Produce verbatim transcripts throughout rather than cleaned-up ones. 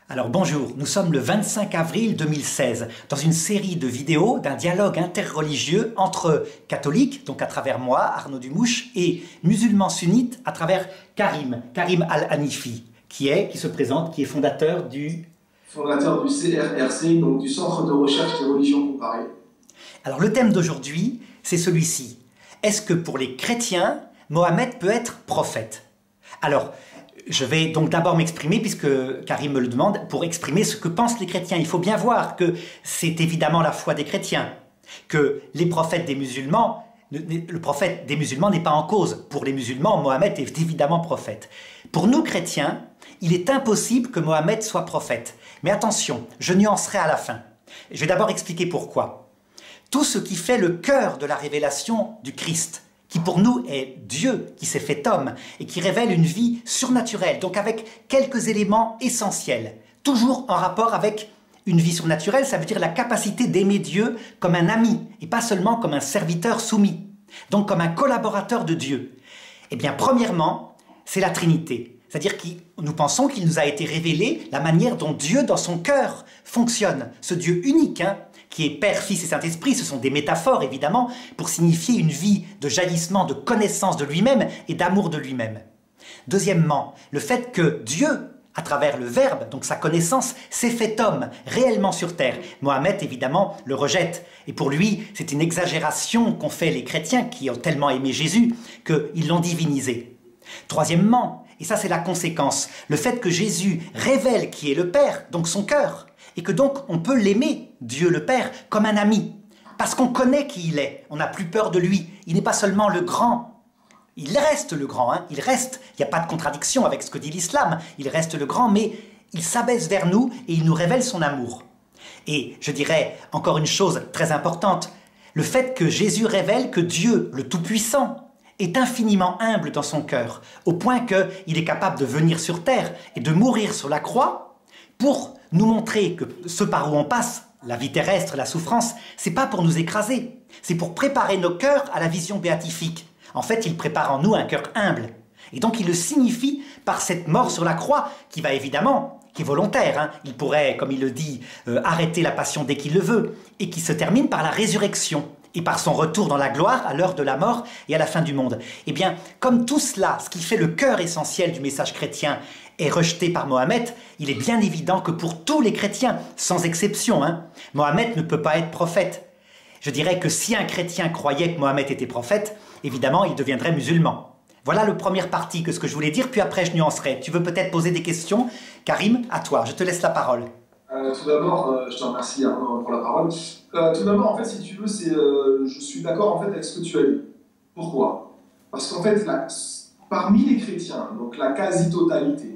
Alors bonjour, nous sommes le vingt-cinq avril deux mille seize dans une série de vidéos d'un dialogue interreligieux entre catholiques, donc à travers moi, Arnaud Dumouche, et musulmans sunnites à travers Karim, Karim Al-Hanifi, qui est, qui se présente, qui est fondateur du... Fondateur du C R R C, donc du Centre de recherche des religions comparées. Alors le thème d'aujourd'hui, c'est celui-ci. Est-ce que pour les chrétiens, Mohammed peut être prophète? Alors, je vais donc d'abord m'exprimer, puisque Karim me le demande, pour exprimer ce que pensent les chrétiens. Il faut bien voir que c'est évidemment la foi des chrétiens, que les prophètes des musulmans, le prophète des musulmans n'est pas en cause. Pour les musulmans, Mohammed est évidemment prophète. Pour nous chrétiens, il est impossible que Mohammed soit prophète. Mais attention, je nuancerai à la fin. Je vais d'abord expliquer pourquoi. Tout ce qui fait le cœur de la révélation du Christ, qui pour nous est Dieu qui s'est fait homme et qui révèle une vie surnaturelle, donc avec quelques éléments essentiels, toujours en rapport avec une vie surnaturelle, ça veut dire la capacité d'aimer Dieu comme un ami et pas seulement comme un serviteur soumis, donc comme un collaborateur de Dieu. Eh bien, premièrement, c'est la Trinité, c'est-à-dire que nous pensons qu'il nous a été révélé la manière dont Dieu, dans son cœur, fonctionne, ce Dieu unique, hein, qui est Père, Fils et Saint-Esprit. Ce sont des métaphores, évidemment, pour signifier une vie de jaillissement, de connaissance de lui-même et d'amour de lui-même. Deuxièmement, le fait que Dieu, à travers le Verbe, donc sa connaissance, s'est fait homme, réellement sur terre. Mohammed, évidemment, le rejette. Et pour lui, c'est une exagération qu'ont fait les chrétiens qui ont tellement aimé Jésus qu'ils l'ont divinisé. Troisièmement, et ça c'est la conséquence, le fait que Jésus révèle qui est le Père, donc son cœur, et que donc on peut l'aimer, Dieu le Père, comme un ami, parce qu'on connaît qui il est, on n'a plus peur de lui, il n'est pas seulement le grand, il reste le grand, hein, il reste, il n'y a pas de contradiction avec ce que dit l'islam, il reste le grand, mais il s'abaisse vers nous et il nous révèle son amour. Et je dirais encore une chose très importante, le fait que Jésus révèle que Dieu, le Tout-Puissant, est infiniment humble dans son cœur, au point qu'il est capable de venir sur terre et de mourir sur la croix pour nous montrer que ce par où on passe, la vie terrestre, la souffrance, c'est pas pour nous écraser, c'est pour préparer nos cœurs à la vision béatifique. En fait, il prépare en nous un cœur humble. Et donc il le signifie par cette mort sur la croix, qui va évidemment, qui est volontaire, hein, il pourrait, comme il le dit, euh, arrêter la passion dès qu'il le veut, et qui se termine par la résurrection, et par son retour dans la gloire à l'heure de la mort et à la fin du monde. Eh bien, comme tout cela, ce qui fait le cœur essentiel du message chrétien, est rejeté par Mohammed, il est bien évident que pour tous les chrétiens, sans exception, hein, Mohammed ne peut pas être prophète. Je dirais que si un chrétien croyait que Mohammed était prophète, évidemment, il deviendrait musulman. Voilà la première partie que ce que je voulais dire, puis après je nuancerai. Tu veux peut-être poser des questions? Karim, à toi, je te laisse la parole. Euh, tout d'abord, euh, je te remercie Arnaud pour la parole. Euh, tout d'abord, en fait, si tu veux, c'est, euh, je suis d'accord en fait avec ce que tu as dit. Pourquoi? Parce qu'en fait, la, parmi les chrétiens, donc la quasi-totalité,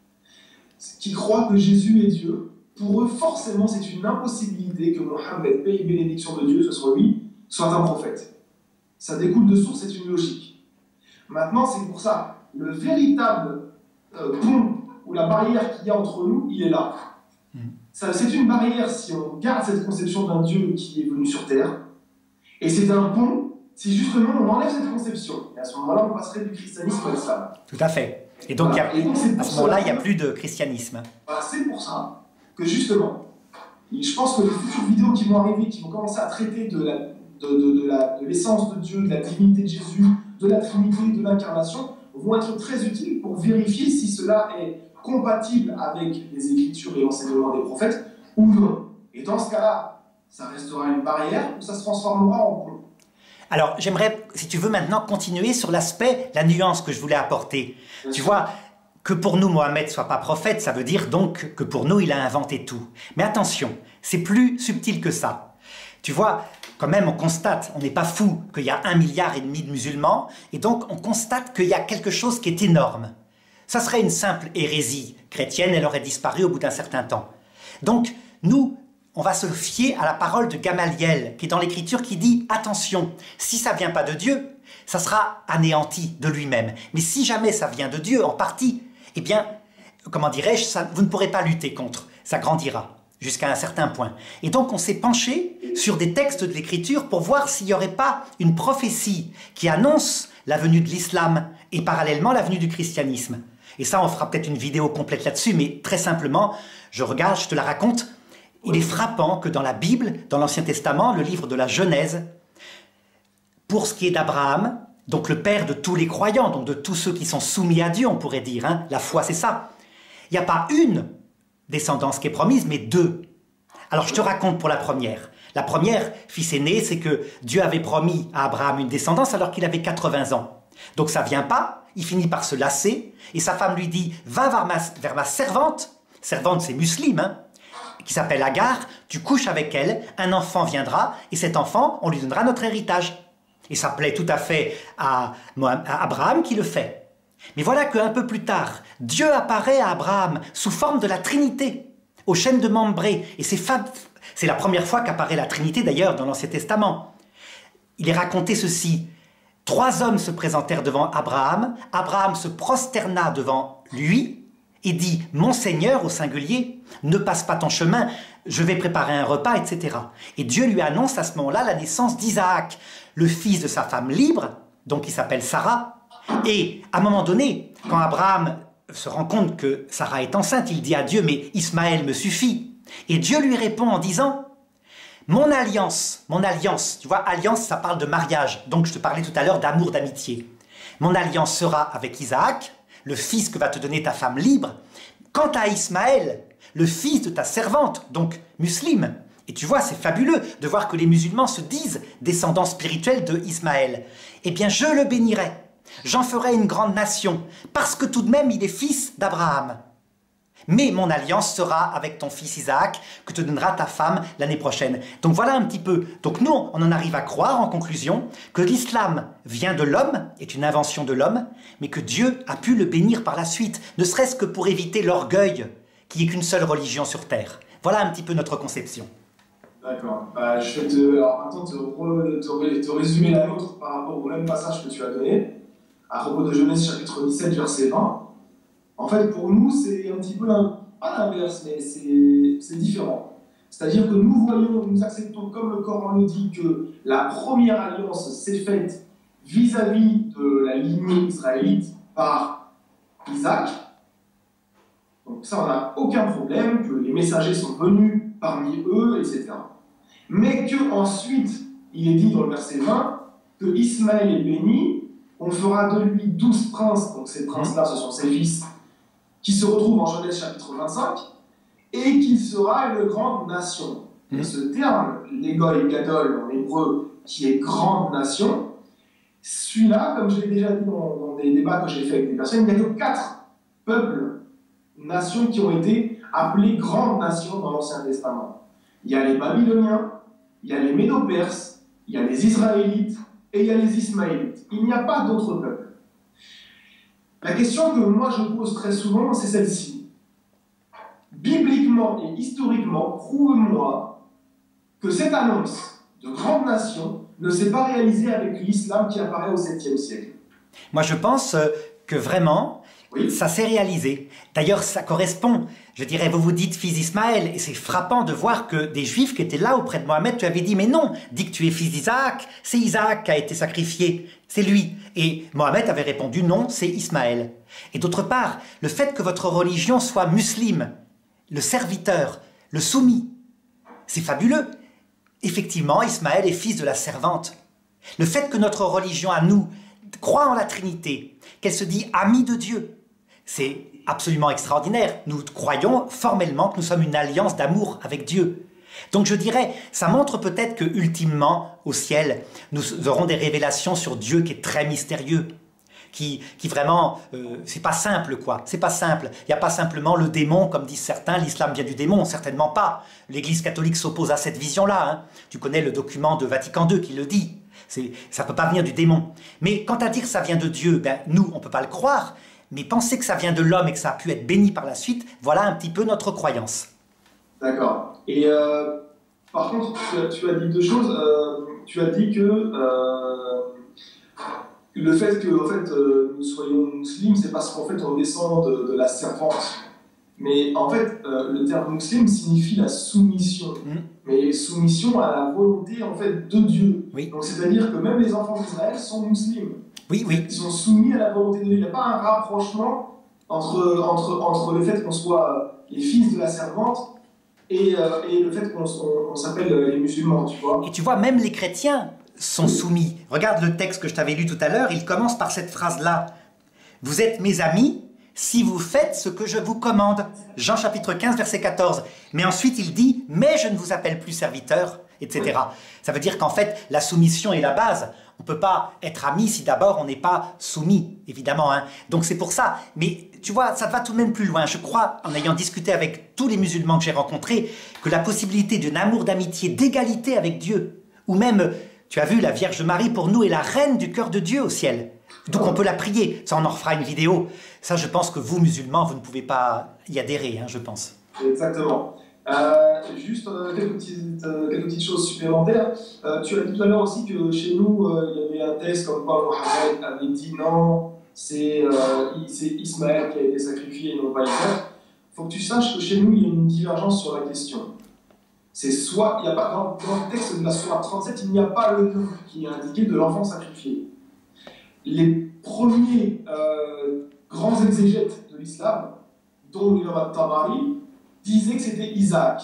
qui croient que Jésus est Dieu, pour eux, forcément, c'est une impossibilité que Mohammed, paix et bénédiction de Dieu, ce soit lui, soit un prophète. Ça découle de source, c'est une logique. Maintenant, c'est pour ça, le véritable euh, pont ou la barrière qu'il y a entre nous, il est là. C'est une barrière si on garde cette conception d'un Dieu qui est venu sur Terre, et c'est un pont si justement on enlève cette conception. Et à ce moment-là, on passerait du christianisme à l'islam. Tout à fait. Et donc, voilà. y a, et donc à ce moment-là, il n'y a plus de christianisme. Voilà, c'est pour ça que justement, je pense que les futures vidéos qui vont arriver, qui vont commencer à traiter de la, de, de, de la, de l'essence de Dieu, de la divinité de Jésus, de la Trinité, de l'incarnation, vont être très utiles pour vérifier si cela est compatible avec les Écritures et l'enseignement des prophètes, ou non. Et dans ce cas-là, ça restera une barrière ou ça se transformera en pont. Alors, j'aimerais, si tu veux, maintenant continuer sur l'aspect, la nuance que je voulais apporter. Bien tu sûr. vois, que pour nous, Mohammed ne soit pas prophète, ça veut dire donc que pour nous, il a inventé tout. Mais attention, c'est plus subtil que ça. Tu vois, quand même, on constate, on n'est pas fou qu'il y a un milliard et demi de musulmans, et donc on constate qu'il y a quelque chose qui est énorme. Ça serait une simple hérésie chrétienne, elle aurait disparu au bout d'un certain temps. Donc, nous, on va se fier à la parole de Gamaliel, qui est dans l'Écriture, qui dit « Attention, si ça ne vient pas de Dieu, ça sera anéanti de lui-même. Mais si jamais ça vient de Dieu, en partie, eh bien, comment dirais-je, ça, vous ne pourrez pas lutter contre, ça grandira jusqu'à un certain point. » Et donc, on s'est penché sur des textes de l'Écriture pour voir s'il n'y aurait pas une prophétie qui annonce la venue de l'islam et parallèlement la venue du christianisme. Et ça, on fera peut-être une vidéo complète là-dessus, mais très simplement, je regarde, je te la raconte. Il est frappant que dans la Bible, dans l'Ancien Testament, le livre de la Genèse, pour ce qui est d'Abraham, donc le père de tous les croyants, donc de tous ceux qui sont soumis à Dieu, on pourrait dire, hein, la foi c'est ça, il n'y a pas une descendance qui est promise, mais deux. Alors je te raconte pour la première. La première, fils aîné, c'est que Dieu avait promis à Abraham une descendance alors qu'il avait quatre-vingts ans. Donc ça ne vient pas, il finit par se lasser, et sa femme lui dit « Va vers ma, vers ma servante », servante c'est musulmane, hein, qui s'appelle Agar, tu couches avec elle, un enfant viendra, et cet enfant, on lui donnera notre héritage. Et ça plaît tout à fait à, à Abraham qui le fait. Mais voilà qu'un peu plus tard, Dieu apparaît à Abraham sous forme de la Trinité, au chêne de Mambré, et c'est fab... C'est la première fois qu'apparaît la Trinité, d'ailleurs, dans l'Ancien Testament. Il est raconté ceci. Trois hommes se présentèrent devant Abraham. Abraham se prosterna devant lui et dit « Mon Seigneur, au singulier, ne passe pas ton chemin, je vais préparer un repas, et cetera » Et Dieu lui annonce à ce moment-là la naissance d'Isaac, le fils de sa femme libre, donc il s'appelle Sarah. Et à un moment donné, quand Abraham se rend compte que Sarah est enceinte, il dit à Dieu « Mais Ismaël me suffit ». Et Dieu lui répond en disant « Mon alliance, mon alliance, tu vois, alliance, ça parle de mariage, donc je te parlais tout à l'heure d'amour, d'amitié. Mon alliance sera avec Isaac, le fils que va te donner ta femme libre. Quant à Ismaël, le fils de ta servante, donc musulmane. » Et tu vois, c'est fabuleux de voir que les musulmans se disent descendants spirituels de Ismaël. « Eh bien, je le bénirai, j'en ferai une grande nation, parce que tout de même il est fils d'Abraham. Mais mon alliance sera avec ton fils Isaac, que te donnera ta femme l'année prochaine. » Donc voilà un petit peu. Donc nous, on en arrive à croire, en conclusion, que l'islam vient de l'homme, est une invention de l'homme, mais que Dieu a pu le bénir par la suite, ne serait-ce que pour éviter l'orgueil, qui n'est qu'une seule religion sur terre. Voilà un petit peu notre conception. D'accord. Bah, je vais te, alors, maintenant te, re, te, te résumer la nôtre par rapport au même passage que tu as donné, à propos de Genèse chapitre dix-sept, verset vingt. En fait, pour nous, c'est un petit peu, un, pas l'inverse, mais c'est différent. C'est-à-dire que nous voyons, nous acceptons, comme le Coran le dit, que la première alliance s'est faite vis-à-vis de la lignée israélite par Isaac. Donc ça, on n'a aucun problème, que les messagers sont venus parmi eux, et cetera. Mais qu'ensuite, il est dit dans le verset vingt, que Ismaël est béni, on fera de lui douze princes, donc ces princes-là, ce sont ses fils, qui se retrouvent en Genèse chapitre vingt-cinq, et qu'il sera une grande nation. Et ce terme, l'Egoï Gadol en hébreu, qui est grande nation, celui-là, comme je l'ai déjà dit dans, dans des débats que j'ai fait avec des personnes, il n'y a que quatre peuples, nations qui ont été appelées grandes nations dans l'Ancien Testament. Il y a les Babyloniens, il y a les Médo-Perses, il y a les Israélites et il y a les Ismaélites. Il n'y a pas d'autres peuples. La question que moi je pose très souvent, c'est celle-ci. Bibliquement et historiquement, prouve-moi que cette annonce de grande nation ne s'est pas réalisée avec l'islam qui apparaît au septième siècle. Moi je pense que vraiment, oui, ça s'est réalisé. D'ailleurs, ça correspond, je dirais, vous vous dites fils d'Ismaël, et c'est frappant de voir que des Juifs qui étaient là auprès de Mohammed, tu avais dit, mais non, dis que tu es fils d'Isaac, c'est Isaac qui a été sacrifié, c'est lui. Et Mohammed avait répondu, non, c'est Ismaël. Et d'autre part, le fait que votre religion soit musulmane, le serviteur, le soumis, c'est fabuleux. Effectivement, Ismaël est fils de la servante. Le fait que notre religion à nous croit en la Trinité, qu'elle se dit amie de Dieu, c'est absolument extraordinaire. Nous croyons formellement que nous sommes une alliance d'amour avec Dieu. Donc je dirais, ça montre peut-être que ultimement, au ciel, nous aurons des révélations sur Dieu qui est très mystérieux, qui, qui vraiment, euh, c'est pas simple quoi, c'est pas simple. Il n'y a pas simplement le démon, comme disent certains, l'islam vient du démon, certainement pas. L'Église catholique s'oppose à cette vision-là. Hein. Tu connais le document de Vatican deux qui le dit. Ça ne peut pas venir du démon. Mais quant à dire que ça vient de Dieu, ben, nous, on ne peut pas le croire, mais penser que ça vient de l'homme et que ça a pu être béni par la suite, voilà un petit peu notre croyance. D'accord. Et euh, par contre, tu as, tu as dit deux choses. Euh, tu as dit que euh, le fait que en fait, euh, nous soyons musulmans, c'est parce qu'en fait, on descend de, de la servante. Mais en fait, euh, le terme musulman signifie la soumission. Mmh. Mais soumission à la volonté en fait, de Dieu. Oui. Donc c'est-à-dire que même les enfants d'Israël sont musulmans. Oui, oui. Ils sont soumis à la volonté de Dieu. Il n'y a pas un rapprochement entre, entre, entre le fait qu'on soit les fils de la servante et, euh, et le fait qu'on on, on s'appelle les musulmans, tu vois. Et tu vois, même les chrétiens sont soumis. Regarde le texte que je t'avais lu tout à l'heure, il commence par cette phrase-là. Vous êtes mes amis si vous faites ce que je vous commande. Jean chapitre quinze, verset quatorze. Mais ensuite il dit, mais je ne vous appelle plus serviteur, et cetera. Ça veut dire qu'en fait, la soumission est la base. On ne peut pas être ami si d'abord on n'est pas soumis, évidemment. Hein. Donc c'est pour ça. Mais tu vois, ça va tout de même plus loin. Je crois, en ayant discuté avec tous les musulmans que j'ai rencontrés, que la possibilité d'un amour d'amitié, d'égalité avec Dieu, ou même, tu as vu, la Vierge Marie pour nous est la reine du cœur de Dieu au ciel. Donc on peut la prier. Ça, on en refera une vidéo. Ça, je pense que vous, musulmans, vous ne pouvez pas y adhérer, hein, je pense. Exactement. Euh, juste euh, quelques, petites, euh, quelques petites choses supplémentaires. Euh, tu as dit tout à l'heure aussi que chez nous, euh, il y avait un texte comme quoi Mohamed avait dit non, c'est euh, Ismaël qui a été sacrifié et non pas Isaac. Il faut que tu saches que chez nous, il y a une divergence sur la question. C'est soit, il y a pas, dans, dans le texte de la sourate trente-sept, il n'y a pas le nom qui est indiqué de l'enfant sacrifié. Les premiers euh, grands exégètes de l'islam, dont l'imam al-Tabari, disaient que c'était Isaac.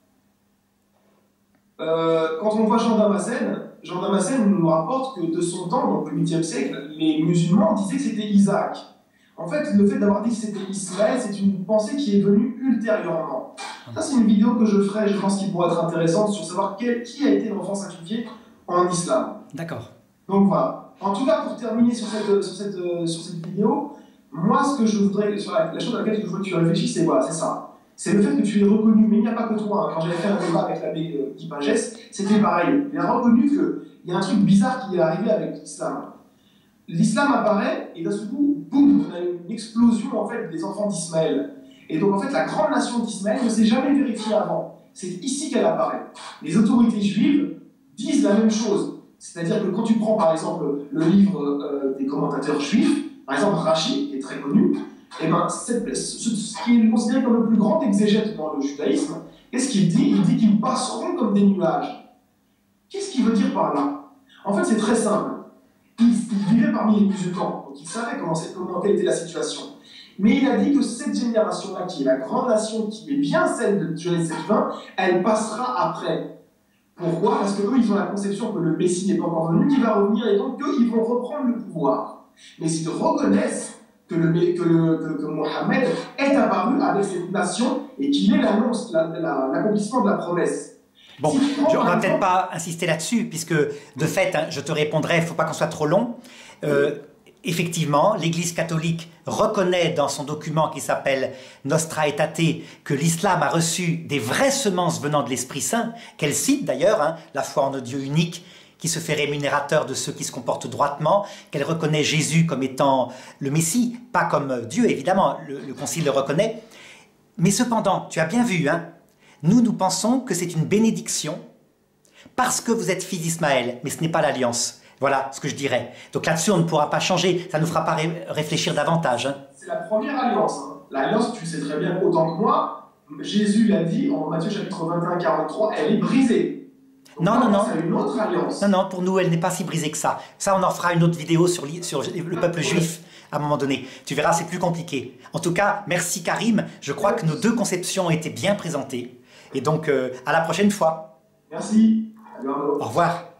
Euh, quand on voit Jean Damascène, Jean Damascène nous rapporte que de son temps, donc le huitième siècle, les musulmans disaient que c'était Isaac. En fait, le fait d'avoir dit que c'était Ismaël, c'est une pensée qui est venue ultérieurement. Ça, c'est une vidéo que je ferai, je pense qu'il pourrait être intéressante, sur savoir quel, qui a été l'enfant sacrifié en islam. D'accord. Donc voilà. En tout cas, pour terminer sur cette, sur cette, sur cette vidéo, moi, ce que je voudrais, sur la, la chose à laquelle je voudrais que tu réfléchisses, c'est voilà, c'est ça. C'est le fait que tu es reconnu, mais il n'y a pas que toi. Hein. Quand j'avais fait un débat avec l'abbé euh, Guy Pagès, c'était pareil. Il a reconnu qu'il y a un truc bizarre qui est arrivé avec l'islam. L'islam apparaît, et d'un seul coup, boum, on a une explosion en fait, des enfants d'Ismaël. Et donc en fait, la grande nation d'Ismaël ne s'est jamais vérifiée avant. C'est ici qu'elle apparaît. Les autorités juives disent la même chose. C'est-à-dire que quand tu prends par exemple le livre euh, des commentateurs juifs, par exemple Rachi, qui est très connu, et ben, cette, ce, ce qui est considéré comme le plus grand exégète dans le judaïsme, qu'est-ce qu'il dit? Il dit qu'ils passeront comme des nuages. Qu'est-ce qu'il veut dire par là? En fait, c'est très simple. Il, il vivait parmi les musulmans, donc il savait comment, comment quelle était la situation. Mais il a dit que cette génération-là, qui est la grande nation, qui est bien celle de Genèse sept vingt, elle passera après. Pourquoi? Parce qu'eux, ils ont la conception que le Messie n'est pas encore venu, qu'il va revenir, et donc eux, ils vont reprendre le pouvoir. Mais s'ils reconnaissent que, le, que, le, que, que Mohammed est apparu avec cette nation et qu'il est l'annonce, l'accomplissement la, la, de la promesse. Bon, si je, on va peut-être pas insister là-dessus, puisque de fait, hein, je te répondrai, il ne faut pas qu'on soit trop long. Euh, Effectivement, l'Église catholique reconnaît dans son document qui s'appelle Nostra Aetate que l'islam a reçu des vraies semences venant de l'Esprit Saint, qu'elle cite d'ailleurs, hein, la foi en un Dieu unique qui se fait rémunérateur de ceux qui se comportent droitement, qu'elle reconnaît Jésus comme étant le Messie, pas comme Dieu évidemment, le, le Concile le reconnaît. Mais cependant, tu as bien vu, hein, nous, nous pensons que c'est une bénédiction parce que vous êtes fils d'Ismaël, mais ce n'est pas l'alliance. Voilà ce que je dirais. Donc là-dessus, on ne pourra pas changer. Ça ne nous fera pas ré réfléchir davantage. Hein. C'est la première alliance. Hein. L'alliance, tu le sais très bien autant que moi, Jésus l'a dit en Matthieu chapitre vingt et un, quarante-trois, elle est brisée. Donc non, là, non, non. C'est une autre alliance. Non, non, pour nous, elle n'est pas si brisée que ça. Ça, on en fera une autre vidéo sur, sur le peuple juif à un moment donné. Tu verras, c'est plus compliqué. En tout cas, merci Karim. Je crois que nos deux conceptions ont été bien présentées. Et donc, euh, à la prochaine fois. Merci. Au revoir.